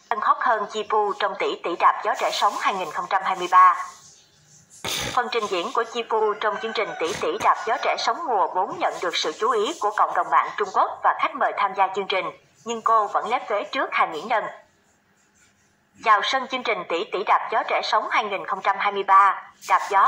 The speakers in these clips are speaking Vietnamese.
hot hơn Chipu trong Tỷ Tỷ Đạp Gió Trẻ Sống 2023. Phần trình diễn của Chipu trong chương trình Tỷ Tỷ Đạp Gió Trẻ Sống mùa 4 nhận được sự chú ý của cộng đồng mạng Trung Quốc và khách mời tham gia chương trình, nhưng cô vẫn lép vế trước Hà Mỹ Nhân. Chào sân chương trình Tỷ Tỷ Đạp Gió Trẻ Sống 2023, Đạp Gió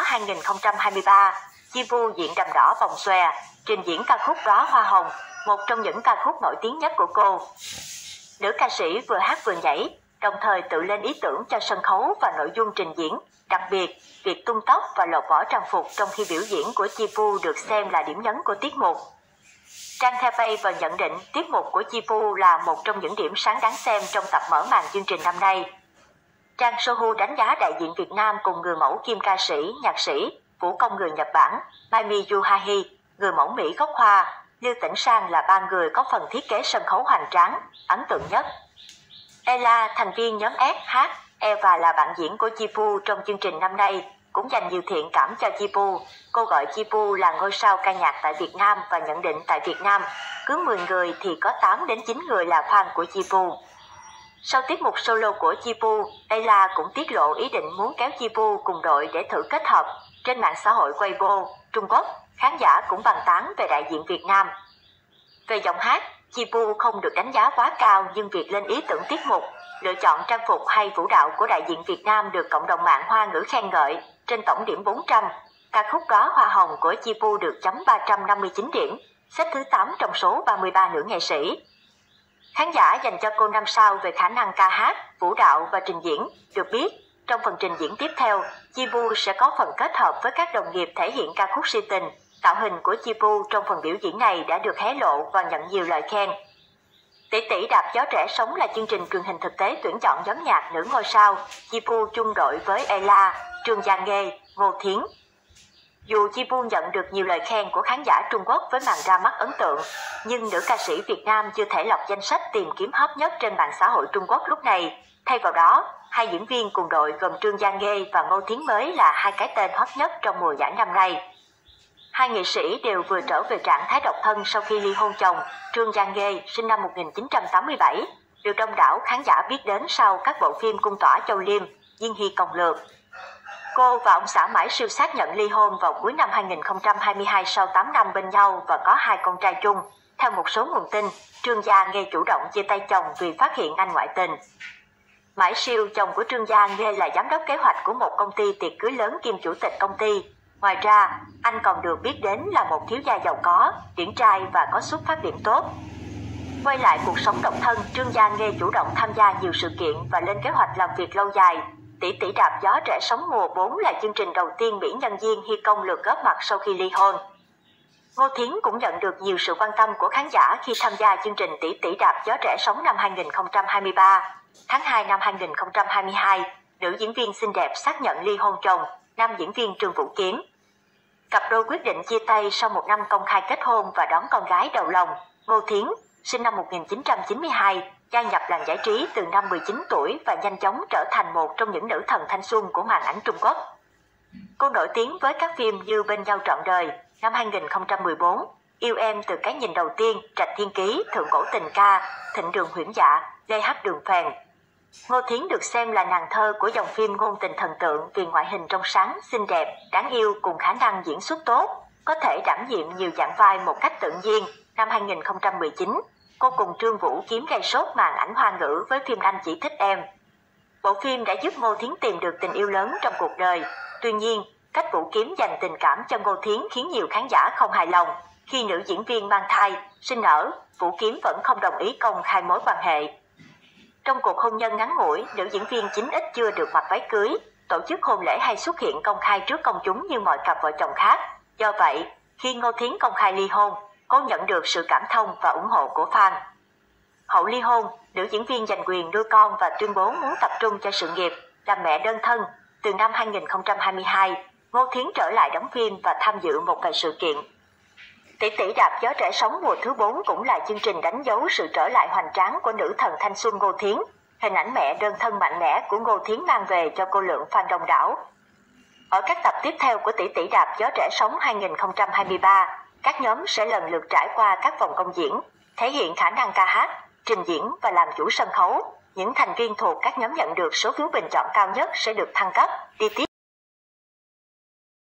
2023, Chipu diện đầm đỏ vòng xòe, trình diễn ca khúc Đóa Hoa Hồng, một trong những ca khúc nổi tiếng nhất của cô. Nữ ca sĩ vừa hát vừa nhảy, đồng thời tự lên ý tưởng cho sân khấu và nội dung trình diễn. Đặc biệt, việc tung tóc và lột bỏ trang phục trong khi biểu diễn của Chipu được xem là điểm nhấn của tiết mục. Trang Taipei vừa nhận định tiết mục của Chipu là một trong những điểm sáng đáng xem trong tập mở màn chương trình năm nay. Trang Sohu đánh giá đại diện Việt Nam cùng người mẫu kiêm ca sĩ, nhạc sĩ, vũ công người Nhật Bản, Maimi Yuhahi, người mẫu Mỹ gốc Hoa, Lưu Tĩnh Sang là ba người có phần thiết kế sân khấu hoành tráng, ấn tượng nhất. Ella, thành viên nhóm SH, Eva là bạn diễn của Chipu trong chương trình năm nay, cũng dành nhiều thiện cảm cho Chipu. Cô gọi Chipu là ngôi sao ca nhạc tại Việt Nam và nhận định tại Việt Nam, cứ 10 người thì có 8 đến 9 người là fan của Chipu. Sau tiết mục solo của Chipu, Ella cũng tiết lộ ý định muốn kéo Chipu cùng đội để thử kết hợp. Trên mạng xã hội Weibo, Trung Quốc, khán giả cũng bàn tán về đại diện Việt Nam. Về giọng hát, Chipu không được đánh giá quá cao, nhưng việc lên ý tưởng tiết mục, lựa chọn trang phục hay vũ đạo của đại diện Việt Nam được cộng đồng mạng Hoa ngữ khen ngợi. Trên tổng điểm 400, ca khúc Đóa Hoa Hồng của Chipu được chấm 359 điểm, xếp thứ 8 trong số 33 nữ nghệ sĩ. Khán giả dành cho cô 5 sao về khả năng ca hát, vũ đạo và trình diễn. Được biết, trong phần trình diễn tiếp theo, Chipu sẽ có phần kết hợp với các đồng nghiệp thể hiện ca khúc Si Tình. Tạo hình của Chipu trong phần biểu diễn này đã được hé lộ và nhận nhiều lời khen. Tỷ Tỷ Đạp Gió Trẻ Sống là chương trình truyền hình thực tế tuyển chọn nhóm nhạc nữ ngôi sao. Chipu chung đội với Ella, Trương Gia Nghê, Ngô Thiến. Dù Chipu nhận được nhiều lời khen của khán giả Trung Quốc với màn ra mắt ấn tượng, nhưng nữ ca sĩ Việt Nam chưa thể lọt danh sách tìm kiếm hot nhất trên mạng xã hội Trung Quốc lúc này. Thay vào đó, hai diễn viên cùng đội gồm Trương Gia Nghê và Ngô Thiến mới là hai cái tên hot nhất trong mùa giải năm nay. Hai nghệ sĩ đều vừa trở về trạng thái độc thân sau khi ly hôn chồng. Trương Gia Nghê, sinh năm 1987, được đông đảo khán giả biết đến sau các bộ phim Cung Tỏa Châu Liêm, Diên Hy Công Lược. Cô và ông xã Mãi Siêu xác nhận ly hôn vào cuối năm 2022 sau 8 năm bên nhau và có 2 con trai chung. Theo một số nguồn tin, Trương Gia Nghê chủ động chia tay chồng vì phát hiện anh ngoại tình. Mãi Siêu, chồng của Trương Gia Nghê, là giám đốc kế hoạch của một công ty tiệc cưới lớn kiêm chủ tịch công ty. Ngoài ra, anh còn được biết đến là một thiếu gia giàu có, điển trai và có xuất phát điểm tốt. Quay lại cuộc sống độc thân, Trương Gia Nghê chủ động tham gia nhiều sự kiện và lên kế hoạch làm việc lâu dài. Tỷ Tỷ Đạp Gió Trẻ Sống mùa 4 là chương trình đầu tiên mỹ nhân Diên Hy Công Lược góp mặt sau khi ly hôn. Ngô Thiến cũng nhận được nhiều sự quan tâm của khán giả khi tham gia chương trình Tỷ Tỷ Đạp Gió Trẻ Sống năm 2023. Tháng 2 năm 2022, nữ diễn viên xinh đẹp xác nhận ly hôn chồng, nam diễn viên Trương Vũ Kiếm. Cặp đôi quyết định chia tay sau một năm công khai kết hôn và đón con gái đầu lòng. Ngô Thiến, sinh năm 1992, gia nhập làng giải trí từ năm 19 tuổi và nhanh chóng trở thành một trong những nữ thần thanh xuân của màn ảnh Trung Quốc. Cô nổi tiếng với các phim như Bên Nhau Trọn Đời, năm 2014, Yêu Em Từ Cái Nhìn Đầu Tiên, Trạch Thiên Ký, Thượng Cổ Tình Ca, Thịnh Đường Huyễn Dạ, Lê Hắc Đường Phèn. Ngô Thiến được xem là nàng thơ của dòng phim ngôn tình thần tượng vì ngoại hình trong sáng, xinh đẹp, đáng yêu cùng khả năng diễn xuất tốt, có thể đảm nhiệm nhiều dạng vai một cách tự nhiên. Năm 2019, cô cùng Trương Vũ Kiếm gây sốt màn ảnh Hoa ngữ với phim Anh Chỉ Thích Em. Bộ phim đã giúp Ngô Thiến tìm được tình yêu lớn trong cuộc đời. Tuy nhiên, cách Vũ Kiếm dành tình cảm cho Ngô Thiến khiến nhiều khán giả không hài lòng. Khi nữ diễn viên mang thai, sinh nở, Vũ Kiếm vẫn không đồng ý công khai mối quan hệ. Trong cuộc hôn nhân ngắn ngủi, nữ diễn viên 9X chưa được mặc váy cưới, tổ chức hôn lễ hay xuất hiện công khai trước công chúng như mọi cặp vợ chồng khác. Do vậy, khi Ngô Thiến công khai ly hôn, cô nhận được sự cảm thông và ủng hộ của fan. Hậu ly hôn, nữ diễn viên giành quyền nuôi con và tuyên bố muốn tập trung cho sự nghiệp, làm mẹ đơn thân. Từ năm 2022, Ngô Thiến trở lại đóng phim và tham dự một vài sự kiện. Tỷ Tỷ Đạp Gió Trẻ Sống mùa thứ 4 cũng là chương trình đánh dấu sự trở lại hoành tráng của nữ thần thanh xuân Ngô Thiến. Hình ảnh mẹ đơn thân mạnh mẽ của Ngô Thiến mang về cho cô lượng fan đông đảo. Ở các tập tiếp theo của Tỷ Tỷ Đạp Gió Trẻ Sống 2023, các nhóm sẽ lần lượt trải qua các vòng công diễn, thể hiện khả năng ca hát, trình diễn và làm chủ sân khấu. những thành viên thuộc các nhóm nhận được số phiếu bình chọn cao nhất sẽ được thăng cấp. Đi tiếp